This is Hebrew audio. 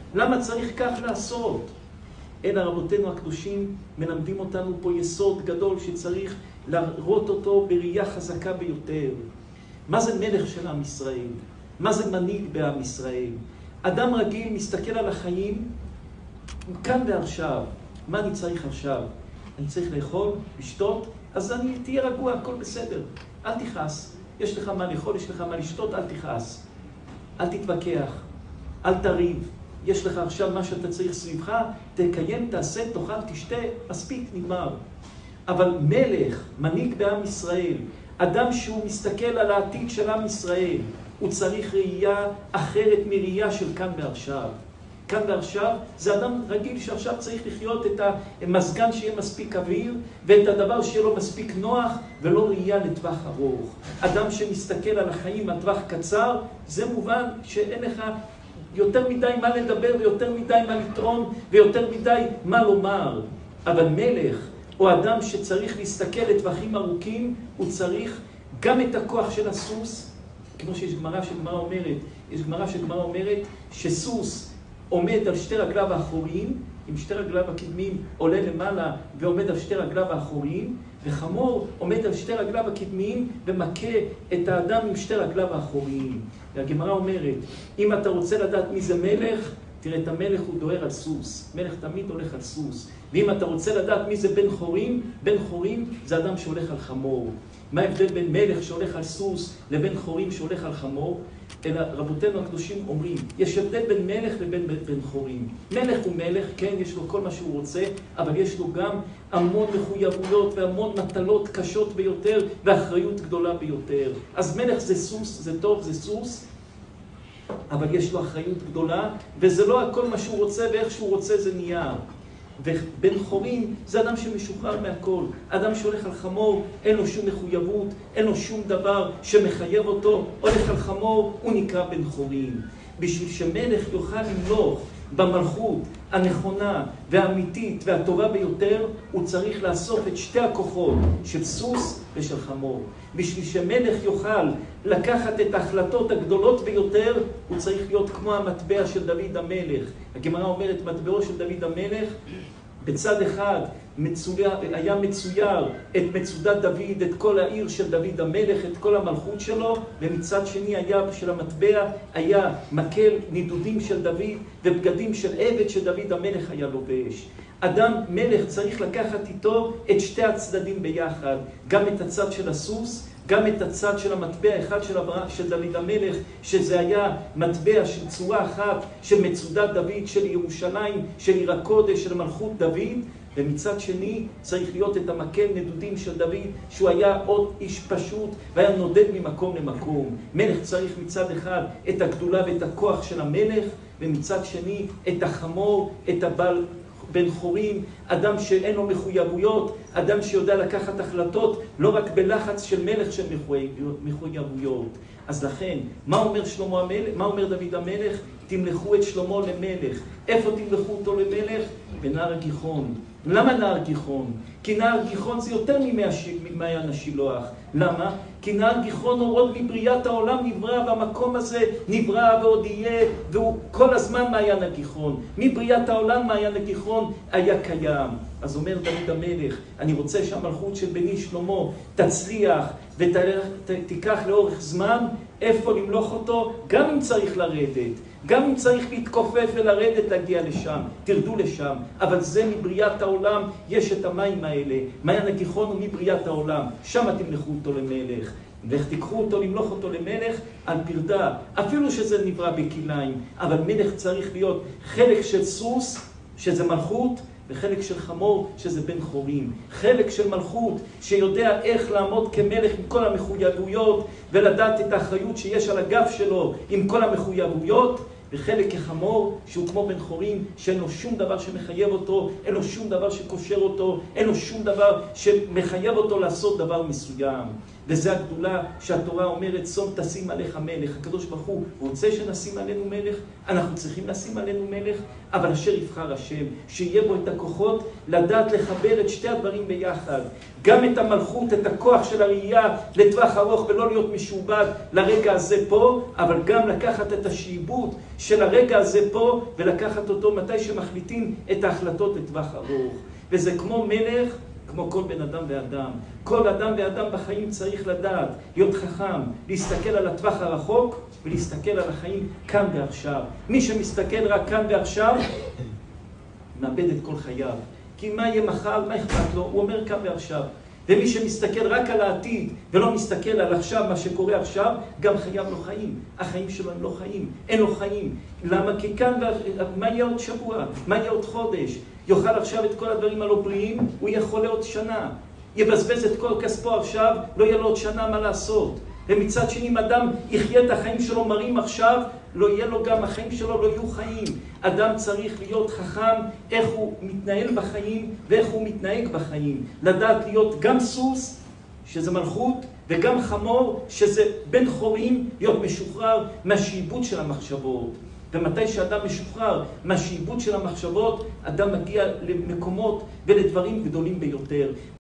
למה צריך כך לעשות? אלא רבותינו הקדושים מלמדים אותנו פה יסוד גדול שצריך להראות אותו בראייה חזקה ביותר. מה זה מלך של עם ישראל? מה זה מנהיג בעם ישראל? אדם רגיל מסתכל על החיים כאן ועכשיו. מה אני צריך עכשיו? אני צריך לאכול, לשתות? אז תהיה רגוע, הכל בסדר. אל תכעס. יש לך מה לאכול, יש לך מה לשתות, אל תכעס. אל תתווכח, אל תריב. יש לך עכשיו מה שאתה צריך סביבך, תקיים, תעשה, תאכל, תשתה, מספיק, נגמר. אבל מלך, מנהיג בעם ישראל, אדם שהוא מסתכל על העתיד של עם ישראל, הוא צריך ראייה אחרת מראייה של כאן ועכשיו. כאן ועכשיו זה אדם רגיל שעכשיו צריך לחיות את המזגן שיהיה מספיק אוויר, ואת הדבר שיהיה לו מספיק נוח, ולא ראייה לטווח ארוך. אדם שמסתכל על החיים לטווח קצר, זה מובן שאין לך יותר מדי מה לדבר, ויותר מדי מה לטעון, ויותר מדי מה לומר. אבל מלך, או אדם שצריך להסתכל לטווחים ארוכים, הוא צריך גם את הכוח של הסוס, כמו שיש גמרא שגמרא אומרת, שסוס עומד על שתי רגליו האחוריים, עם שתי רגליו הקדמיים עולה למעלה ועומד על שתי רגליו האחוריים, וחמור עומד על שתי רגליו הקדמיים ומכה את האדם עם שתי רגליו האחוריים. והגמרא אומרת, אם אתה רוצה לדעת מי זה מלך, תראה, את המלך הוא דוהר על סוס. מלך תמיד הולך על סוס. ואם אתה רוצה לדעת מי זה בן חורים, בן חורים זה אדם שהולך על חמור. מה ההבדל בין מלך שהולך על סוס לבין חורים שהולך על חמור? אלא רבותינו הקדושים אומרים, יש הבדל בין מלך לבין בן חורים. מלך הוא מלך, כן, יש לו כל מה שהוא רוצה, אבל יש לו גם המון מחויבויות והמון מטלות קשות ביותר ואחריות גדולה ביותר. אז מלך זה סוס, זה טוב, זה סוס, אבל יש לו אחריות גדולה, וזה לא הכל מה שהוא רוצה, ואיך שהוא רוצה זה נהיה. ובן חורים זה אדם שמשוחרר מהכל. אדם שהולך על חמור, אין לו שום מחויבות, אין לו שום דבר שמחייב אותו. הולך על חמור, הוא נקרא בן חורים. בשביל שמלך יוכל למלוך במלכות הנכונה והאמיתית והטובה ביותר, הוא צריך לאסוף את שתי הכוחות של סוס ושל חמור. בשביל שמלך יוכל לקחת את ההחלטות הגדולות ביותר, הוא צריך להיות כמו המטבע של דוד המלך. הגמרא אומרת, מטבעו של דוד המלך, בצד אחד היה מצויר את מצודת דוד, את כל העיר של דוד המלך, את כל המלכות שלו, ומצד שני היה של המטבע, היה מקל נידודים של דוד ובגדים של עבד שדוד המלך היה לובש. אדם מלך צריך לקחת איתו את שתי הצדדים ביחד, גם את הצד של הסוס, גם את הצד של המטבע אחד של דוד המלך, שזה היה מטבע של צורה אחת של מצודת דוד, של ירושלים, של עיר הקודש, של מלכות דוד, ומצד שני צריך להיות את המקל נדודים של דוד, שהוא היה עוד איש פשוט והיה נודד ממקום למקום. מלך צריך מצד אחד את הגדולה ואת הכוח של המלך, ומצד שני את החמור, את הבעל בן חורים, אדם שאין לו מחויבויות, אדם שיודע לקחת החלטות, לא רק בלחץ של מלך של מחויבויות. אז לכן, מה אומר שלמה המלך? מה אומר דוד המלך? תמלכו את שלמה למלך. איפה תמלכו אותו למלך? בנהר הגיחון. למה נהר גיחון? כי נהר גיחון זה יותר ממעיין השילוח. למה? כי נהר גיחון הוא עוד מבריאת העולם נברא, והמקום הזה נברא ועוד יהיה, והוא כל הזמן מעיין הגיחון. מבריאת העולם מעיין הגיחון היה קיים. אז אומר דוד המלך, אני רוצה שהמלכות של בני שלמה תצליח ותיקח לאורך זמן, איפה למלוך אותו? גם אם צריך לרדת, גם אם צריך להתכופף ולרדת להגיע לשם, תרדו לשם. אבל זה מבריאת העולם, יש את המים האלה. מעיין הגיחון הוא מבריאת העולם, שם תמלכו אותו למלך. ואיך תיקחו אותו, למלוך אותו למלך? על פרדה, אפילו שזה נברא בכליים. אבל מלך צריך להיות חלק של סוס, שזה מלכות, וחלק של חמור, שזה בן חורים. חלק של מלכות, שיודע איך לעמוד כמלך עם כל המחויבויות, ולדעת את האחריות שיש על הגב שלו עם כל המחויבויות, וחלק כחמור, שהוא כמו בן חורים, שאין לו שום דבר שמחייב אותו, אין לו שום דבר שקושר אותו, אין לו שום דבר שמחייב אותו לעשות דבר מסוים. וזה הגדולה שהתורה אומרת, שום תשים עליך מלך. הקדוש ברוך הוא רוצה שנשים עלינו מלך, אנחנו צריכים לשים עלינו מלך, אבל אשר יבחר השם, שיהיה בו את הכוחות לדעת לחבר את שתי הדברים ביחד. גם את המלכות, את הכוח של הראייה לטווח ארוך ולא להיות משובד לרגע הזה פה, אבל גם לקחת את השעבוד של הרגע הזה פה ולקחת אותו מתי שמחליטים את ההחלטות לטווח ארוך. וזה כמו מלך, כמו כל בן אדם ואדם. כל אדם ואדם בחיים צריך לדעת, להיות חכם, להסתכל על הטווח הרחוק ולהסתכל על החיים כאן ועכשיו. מי שמסתכל רק כאן ועכשיו, מאבד את כל חייו. כי מה יהיה מחר, מה אכפת לו? הוא אומר כאן ועכשיו. ומי שמסתכל רק על העתיד ולא מסתכל על עכשיו, מה שקורה עכשיו, גם חייו לא חיים. החיים שלו הם לא חיים, אין לו חיים. למה? כי כאן, מה יהיה עוד שבוע? מה יהיה עוד חודש? יאכל עכשיו את כל הדברים הלא בריאים, הוא יהיה חולה עוד שנה. יבזבז את כל כספו עכשיו, לא יהיה לו עוד שנה מה לעשות. ומצד שני, אם אדם יחיה את החיים שלו מרים עכשיו, לא יהיה לו גם, החיים שלו לא יהיו חיים. אדם צריך להיות חכם איך הוא מתנהל בחיים ואיך הוא מתנהג בחיים. לדעת להיות גם סוס, שזה מלכות, וגם חמור, שזה בן חורים, להיות משוחרר מהשעבוד של המחשבות. ומתי שאדם משוחרר מהשעבוד של המחשבות, אדם מגיע למקומות ולדברים גדולים ביותר.